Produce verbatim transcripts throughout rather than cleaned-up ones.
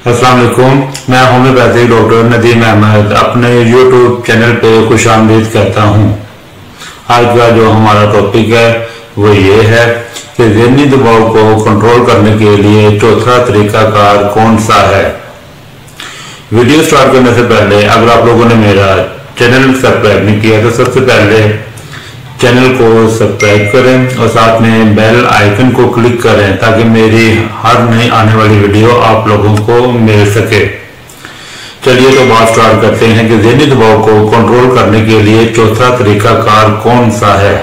अस्सलाम वालेकुम। मैं होम्योपैथिक डॉक्टर नदीम अहमद अपने यूट्यूब चैनल पे खुशामदीद करता हूँ। आज का जो हमारा टॉपिक है वो ये है कि ज़हनी दबाव को कंट्रोल करने के लिए चौथा तरीकाकार कौन सा है। वीडियो स्टार्ट करने से पहले अगर आप लोगों ने मेरा चैनल सब्सक्राइब नहीं किया तो सबसे पहले चैनल को सब्सक्राइब करें और साथ में बेल आइकन को क्लिक करें ताकि मेरी हर नई आने वाली वीडियो आप लोगों को मिल सके। चलिए तो बात स्टार्ट करते हैं कि ज़हनी दबाव को कंट्रोल करने के लिए चौथा तरीकाकार कौन सा है।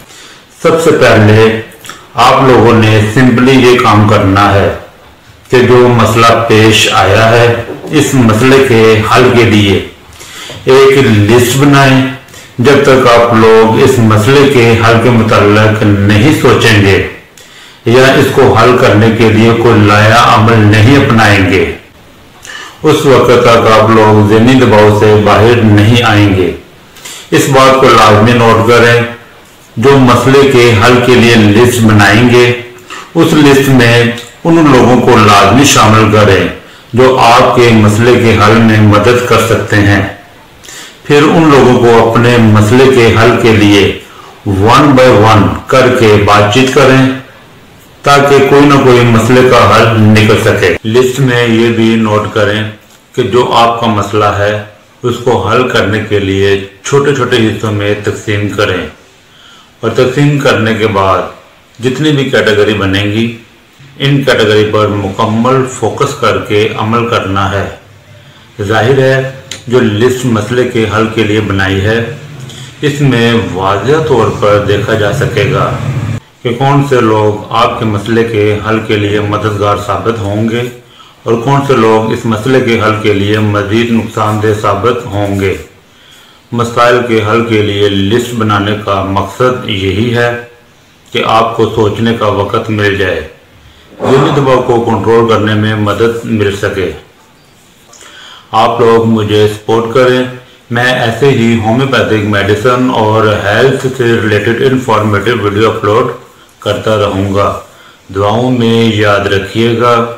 सबसे पहले आप लोगों ने सिंपली ये काम करना है कि जो मसला पेश आया है इस मसले के हल के लिए एक लिस्ट बनाएं। जब तक आप लोग इस मसले के हल के मुताल्लिक नहीं सोचेंगे या इसको हल करने के लिए कोई लाया अमल नहीं अपनाएंगे उस वक्त तक आप लोग ज़हनी दबाव से बाहर नहीं आएंगे। इस बात को लाजमी नोट करें, जो मसले के हल के लिए लिस्ट बनाएंगे उस लिस्ट में उन लोगों को लाजमी शामिल करें जो आपके मसले के हल में मदद कर सकते हैं। फिर उन लोगों को अपने मसले के हल के लिए वन बाय वन करके बातचीत करें ताकि कोई ना कोई मसले का हल निकल सके। लिस्ट में ये भी नोट करें कि जो आपका मसला है उसको हल करने के लिए छोटे छोटे हिस्सों में तकसीम करें और तकसीम करने के बाद जितनी भी कैटेगरी बनेंगी इन कैटेगरी पर मुकम्मल फोकस करके अमल करना है। जाहिर है जो लिस्ट मसले के हल के लिए बनाई है इसमें वाज़ेह तौर पर देखा जा सकेगा कि कौन से लोग आपके मसले के हल के लिए मददगार साबित होंगे और कौन से लोग इस मसले के हल के लिए मज़ीद नुकसानदेह साबित होंगे। मसाइल के हल के लिए लिस्ट बनाने का मकसद यही है कि आपको सोचने का वक़्त मिल जाए, ज़हनी दबाव को कंट्रोल करने में मदद मिल सके। आप लोग मुझे सपोर्ट करें, मैं ऐसे ही होम्योपैथिक मेडिसिन और हेल्थ से रिलेटेड इंफॉर्मेटिव वीडियो अपलोड करता रहूँगा। दुआओं में याद रखिएगा।